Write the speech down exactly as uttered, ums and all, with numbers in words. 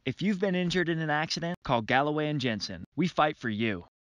If you've been injured in an accident, call Galloway and Jensen. We fight for you.